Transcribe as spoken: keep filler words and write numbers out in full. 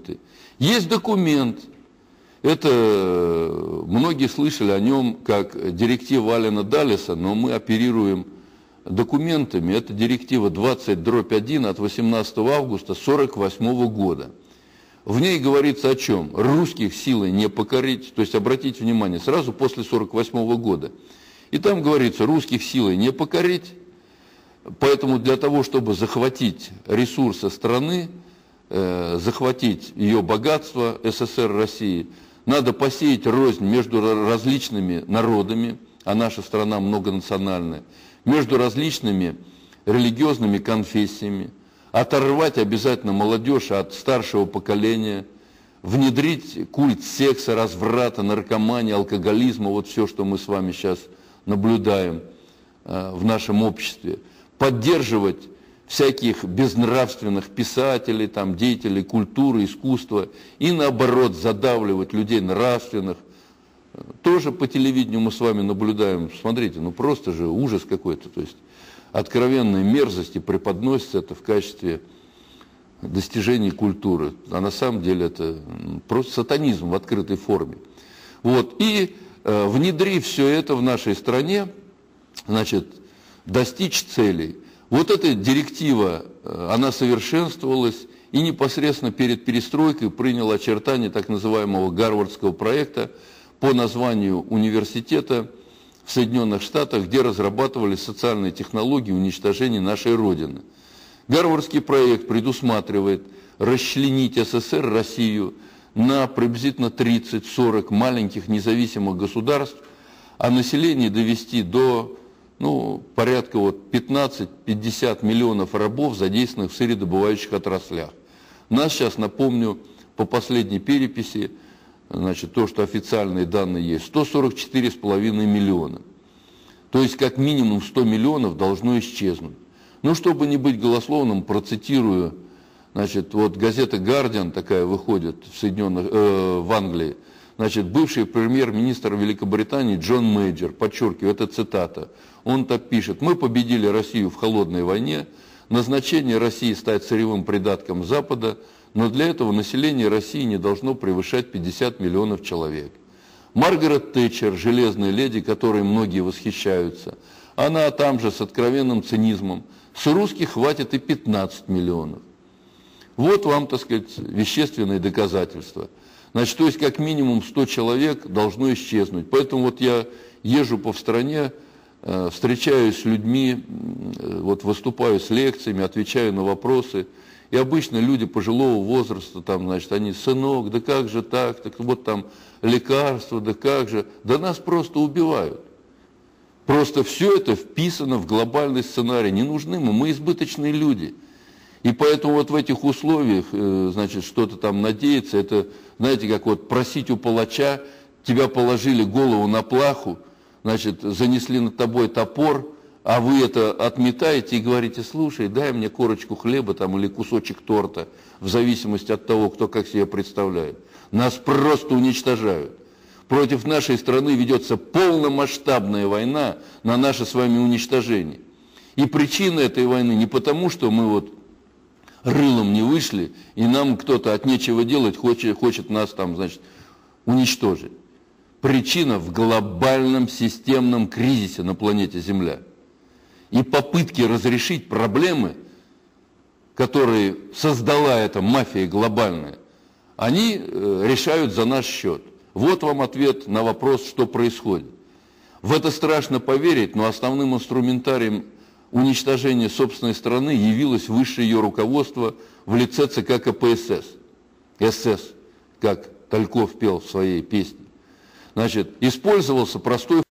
Есть документ, это многие слышали о нем как директива Алена Даллеса, но мы оперируем документами. Это директива двадцать дробь один от восемнадцатого августа сорок восьмого года. В ней говорится о чем? Русских силой не покорить, то есть обратите внимание, сразу после сорок восьмого года. И там говорится, русских силой не покорить, поэтому для того, чтобы захватить ресурсы страны, э, захватить ее богатство СССР России, надо посеять рознь между различными народами, а наша страна многонациональная, между различными религиозными конфессиями, оторвать обязательно молодежь от старшего поколения, внедрить культ секса, разврата, наркомании, алкоголизма, вот все, что мы с вами сейчас наблюдаем э, в нашем обществе, поддерживать всяких безнравственных писателей, там, деятелей культуры, искусства, и наоборот задавливать людей нравственных. Тоже по телевидению мы с вами наблюдаем, смотрите, ну просто же ужас какой-то, то есть откровенные мерзости преподносятся это в качестве достижений культуры, а на самом деле это просто сатанизм в открытой форме. Вот. И э, внедрив все это в нашей стране, значит, достичь целей. Вот эта директива, э, она совершенствовалась и непосредственно перед перестройкой приняла очертания так называемого Гарвардского проекта по названию университета в Соединенных Штатах, где разрабатывались социальные технологии уничтожения нашей Родины. Гарвардский проект предусматривает расчленить СССР, Россию, на приблизительно тридцать-сорок маленьких независимых государств, а население довести до ну, порядка вот пятнадцать-пятьдесят миллионов рабов, задействованных в сырьедобывающих отраслях. Нас сейчас, напомню, по последней переписи, значит, то, что официальные данные есть, сто сорок четыре с половиной миллиона. То есть, как минимум сто миллионов должно исчезнуть. Ну, чтобы не быть голословным, процитирую, значит, вот газета «Гардиан» такая выходит в, Соединенных, э, в Англии, значит, бывший премьер-министр Великобритании Джон Мейджор, подчеркиваю, это цитата, он так пишет: «Мы победили Россию в холодной войне, назначение России стать сырьевым придатком Запада, но для этого население России не должно превышать пятьдесят миллионов человек». Маргарет Тэтчер, железная леди, которой многие восхищаются, она там же с откровенным цинизмом: с русских хватит и пятнадцать миллионов. Вот вам, так сказать, вещественные доказательства. Значит, то есть как минимум сто человек должно исчезнуть. Поэтому вот я езжу по стране, встречаюсь с людьми, вот выступаю с лекциями, отвечаю на вопросы. И обычно люди пожилого возраста, там, значит, они: сынок, да как же так, так вот там лекарства, да как же, да нас просто убивают. Просто все это вписано в глобальный сценарий. Не нужны мы, мы избыточные люди. И поэтому вот в этих условиях, значит, что-то там надеяться, это, знаете, как вот просить у палача, тебя положили голову на плаху, значит, занесли над тобой топор, а вы это отметаете и говорите: слушай, дай мне корочку хлеба там или кусочек торта, в зависимости от того, кто как себе представляет. Нас просто уничтожают. Против нашей страны ведется полномасштабная война на наше с вами уничтожение. И причина этой войны не потому, что мы вот рылом не вышли, и нам кто-то от нечего делать хочет, хочет нас там, значит, уничтожить. Причина в глобальном системном кризисе на планете Земля. И попытки разрешить проблемы, которые создала эта мафия глобальная, они решают за наш счет. Вот вам ответ на вопрос, что происходит. В это страшно поверить, но основным инструментарием уничтожения собственной страны явилось высшее ее руководство в лице ЦК КПСС. СС, как Тальков пел в своей песне. Значит, использовался простой